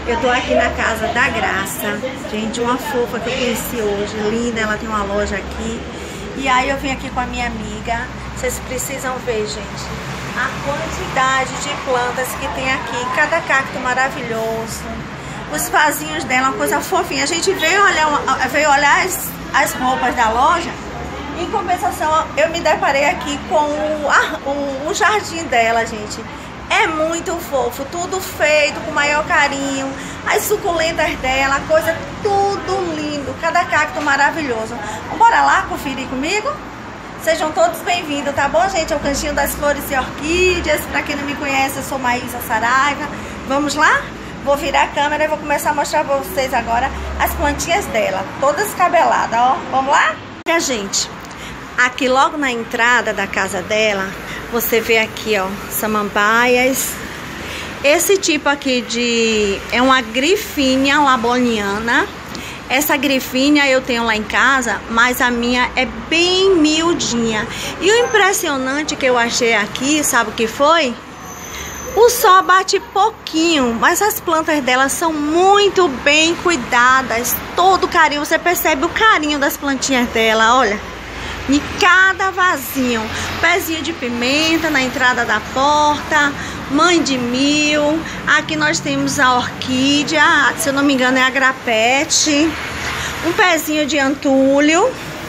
Eu tô aqui na casa da Graça, gente, uma fofa que eu conheci hoje, linda, ela tem uma loja aqui. E aí eu vim aqui com a minha amiga, vocês precisam ver, gente, a quantidade de plantas que tem aqui, cada cacto maravilhoso, os vasinhos dela, uma coisa fofinha. A gente veio olhar as roupas da loja, em compensação eu me deparei aqui com o jardim dela, gente. É muito fofo, tudo feito com o maior carinho, as suculentas dela, coisa tudo lindo, cada cacto maravilhoso. Bora lá conferir comigo? Sejam todos bem-vindos, tá bom, gente? É o Cantinho das Flores e Orquídeas. Pra quem não me conhece, eu sou Maísa Saraiva. Vamos lá? Vou virar a câmera e vou começar a mostrar pra vocês agora as plantinhas dela, todas cabeladas, ó. Vamos lá? Gente, aqui logo na entrada da casa dela, você vê aqui, ó, samambaias. Esse tipo aqui é uma grifínia laboniana. Essa grifínia eu tenho lá em casa, mas a minha é bem miudinha. E o impressionante que eu achei aqui, sabe o que foi? O sol bate pouquinho, mas as plantas dela são muito bem cuidadas. Todo carinho, você percebe o carinho das plantinhas dela, olha. Em cada vasinho, pezinho de pimenta na entrada da porta, mãe de mil. Aqui nós temos a orquídea, se eu não me engano é a grapete. Um pezinho de antúlio.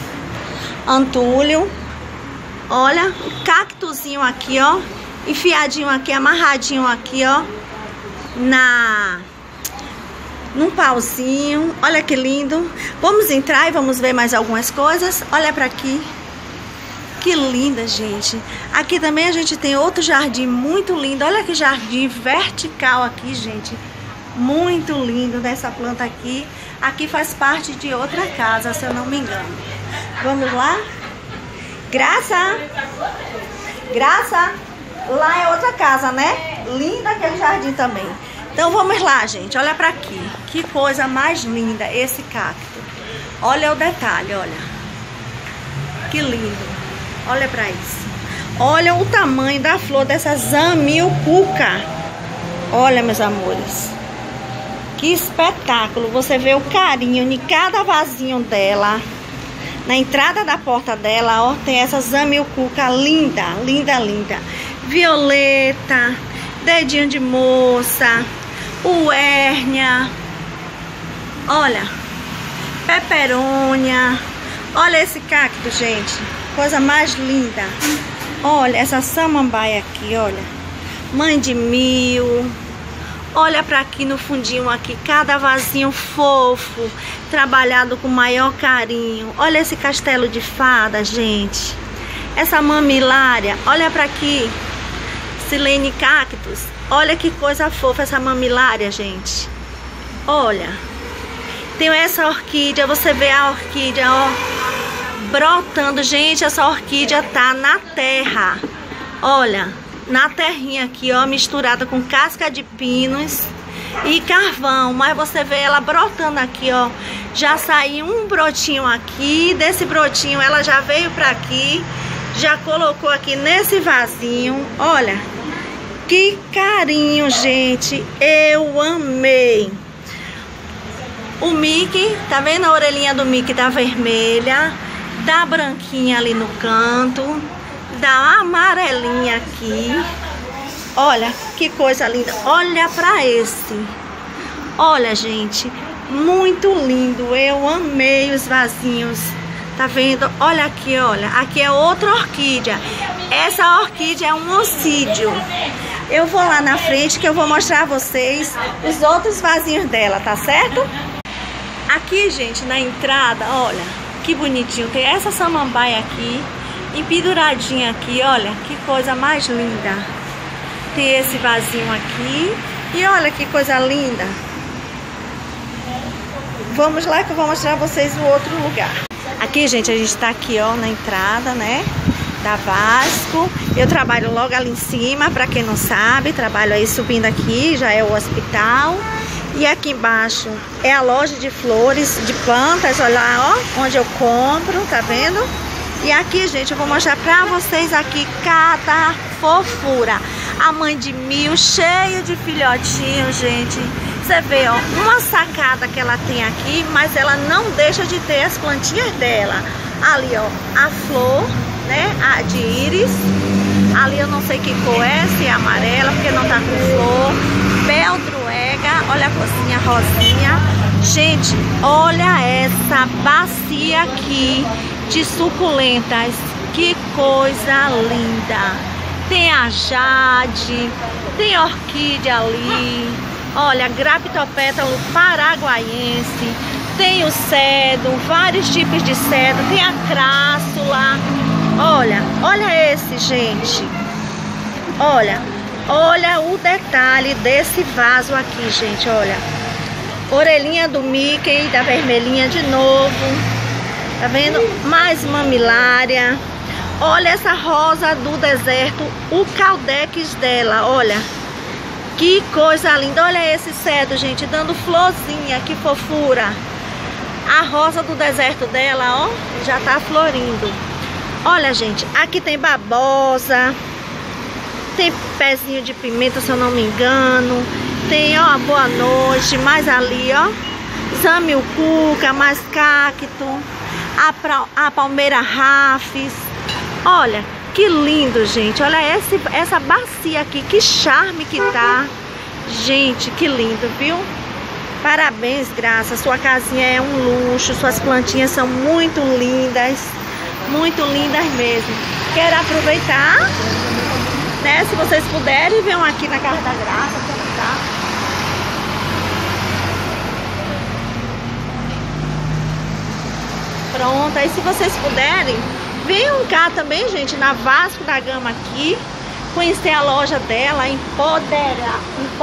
Olha, um cactuzinho aqui, ó, enfiadinho aqui, amarradinho aqui, ó, num pauzinho. Olha que lindo. Vamos entrar e vamos ver mais algumas coisas. Olha pra aqui. Que linda, gente. Aqui também a gente tem outro jardim muito lindo. Olha que jardim vertical aqui, gente. Muito lindo dessa planta aqui. Aqui faz parte de outra casa, se eu não me engano. Vamos lá? Graça! Graça! Lá é outra casa, né? Linda aquele jardim também. Então vamos lá, gente, olha pra aqui. Que coisa mais linda esse cacto. Olha o detalhe, olha. Que lindo. Olha pra isso. Olha o tamanho da flor dessa zamioculca. Olha, meus amores. Que espetáculo. Você vê o carinho em cada vasinho dela. Na entrada da porta dela, ó, tem essa zamioculca linda, linda, linda. Violeta, dedinho de moça, o hérnia, olha, peperônia. Olha esse cacto, gente, coisa mais linda. Olha essa samambaia aqui, olha, mãe de mil. Olha pra aqui no fundinho aqui, cada vasinho fofo, trabalhado com maior carinho. Olha esse castelo de fada, gente. Essa mamilária, olha pra aqui. Silene cactus, olha que coisa fofa essa mamilária, gente. Olha, tem essa orquídea, você vê a orquídea, ó, brotando. Gente, essa orquídea tá na terra. Olha, na terrinha aqui, ó, misturada com casca de pinos e carvão. Mas você vê ela brotando aqui, ó. Já saiu um brotinho aqui. Desse brotinho ela já veio pra aqui, já colocou aqui nesse vasinho. Olha, que carinho, gente. Eu amei. O Mickey, tá vendo a orelhinha do Mickey da vermelha, da branquinha ali no canto, da amarelinha aqui. Olha que coisa linda. Olha pra esse. Olha, gente, muito lindo. Eu amei os vasinhos. Tá vendo? Olha aqui, olha. Aqui é outra orquídea. Essa orquídea é um ossídio. Eu vou lá na frente que eu vou mostrar a vocês os outros vasinhos dela, tá certo? Aqui, gente, na entrada, olha, que bonitinho. Tem essa samambaia aqui, empenduradinha aqui, olha, que coisa mais linda. Tem esse vasinho aqui. E olha que coisa linda. Vamos lá que eu vou mostrar a vocês o outro lugar. Aqui, gente, a gente tá aqui, ó, na entrada, né, da Vasco. Eu trabalho logo ali em cima, pra quem não sabe, trabalho aí subindo aqui, já é o hospital. E aqui embaixo é a loja de flores, de plantas, olha lá, ó, onde eu compro, tá vendo? E aqui, gente, eu vou mostrar pra vocês aqui cada fofura. A mãe de mil, cheio de filhotinhos, gente. Você vê, ó, uma sacada que ela tem aqui, mas ela não deixa de ter as plantinhas dela. Ali, ó, a flor, né, a de íris. Ali eu não sei que cor é, se é amarela, porque não tá com flor. Beldroega, olha a cocinha rosinha. Gente, olha essa bacia aqui de suculentas. Que coisa linda. Tem a jade, tem orquídea ali. Olha, graptopétalo paraguaiense. Tem o cedro, vários tipos de cedro. Tem a crássula. Olha esse, gente. Olha o detalhe desse vaso aqui, gente, olha. Orelhinha do Mickey, da vermelhinha de novo. Tá vendo? Mais mamilária. Olha essa rosa do deserto, o caldex dela, olha. Que coisa linda. Olha esse cedro, gente, dando florzinha, que fofura. A rosa do deserto dela, ó, já tá florindo. Olha, gente, aqui tem babosa. Tem pezinho de pimenta, se eu não me engano. Tem, ó, boa noite. Mais ali, ó, zamilcuca, mais cacto. A palmeira rafis. Olha, que lindo, gente. Olha essa bacia aqui, que charme que tá. Gente, que lindo, viu? Parabéns, Graça. Sua casinha é um luxo. Suas plantinhas são muito lindas. Muito lindas mesmo. Quero aproveitar, né? Se vocês puderem, venham aqui na Casa da Graça. Tá? Pronto. Aí se vocês puderem, venham cá também, gente, na Vasco da Gama aqui. Conhecer a loja dela, Empoderada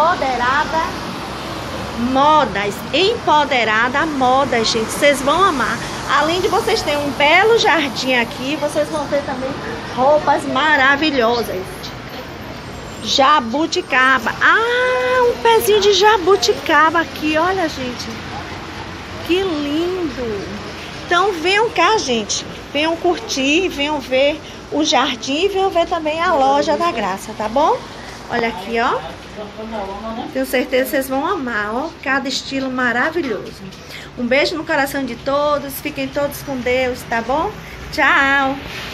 Modas, gente. Vocês vão amar. Além de vocês terem um belo jardim aqui, vocês vão ter também roupas maravilhosas. Jabuticaba. Ah, um pezinho de jabuticaba aqui, olha, gente. Que lindo. Então venham cá, gente. Venham curtir, venham ver o jardim, venham ver também a loja da Graça, tá bom? Olha aqui, ó. Tenho certeza que vocês vão amar, ó. Cada estilo maravilhoso. Um beijo no coração de todos. Fiquem todos com Deus, tá bom? Tchau!